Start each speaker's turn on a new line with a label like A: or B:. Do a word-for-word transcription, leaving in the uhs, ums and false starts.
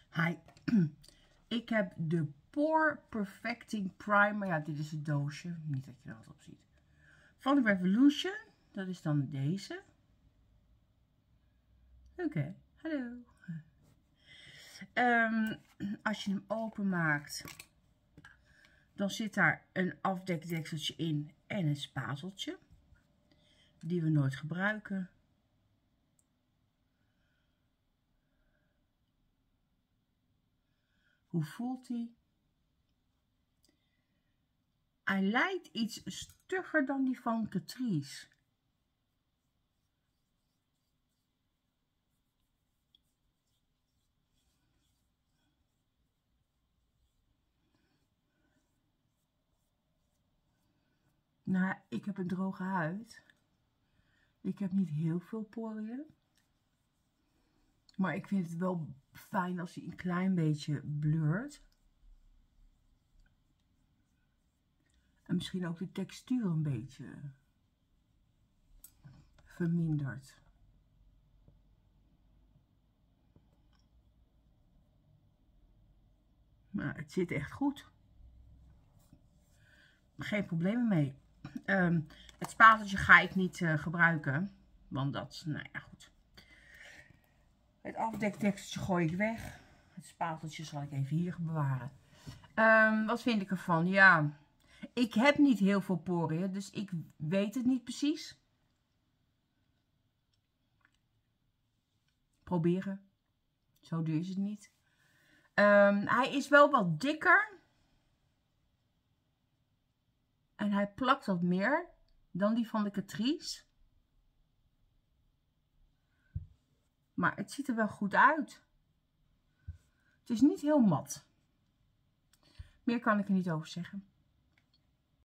A: Hi, ik heb de Pore Perfecting Primer. Ja, dit is het doosje. Niet dat je er wat op ziet. Van de Revolution. Dat is dan deze. Oké, okay, hallo. Um, als je hem openmaakt, dan zit daar een afdekdekseltje in en een spateltje. Die we nooit gebruiken. Hoe voelt hij? Hij lijkt iets stugger dan die van Catrice. Nou, ik heb een droge huid. Ik heb niet heel veel poriën. Maar ik vind het wel fijn als hij een klein beetje blurt. En misschien ook de textuur een beetje vermindert. Maar het zit echt goed. Geen problemen mee. Um, het spateltje ga ik niet uh, gebruiken. Want dat, nou ja, goed. Het afdekdekseltje gooi ik weg. Het spateltje zal ik even hier bewaren. Um, wat vind ik ervan? Ja, ik heb niet heel veel poriën, dus ik weet het niet precies. Proberen. Zo duur is het niet. Um, hij is wel wat dikker. En hij plakt wat meer dan die van de Catrice. Maar het ziet er wel goed uit. Het is niet heel mat. Meer kan ik er niet over zeggen.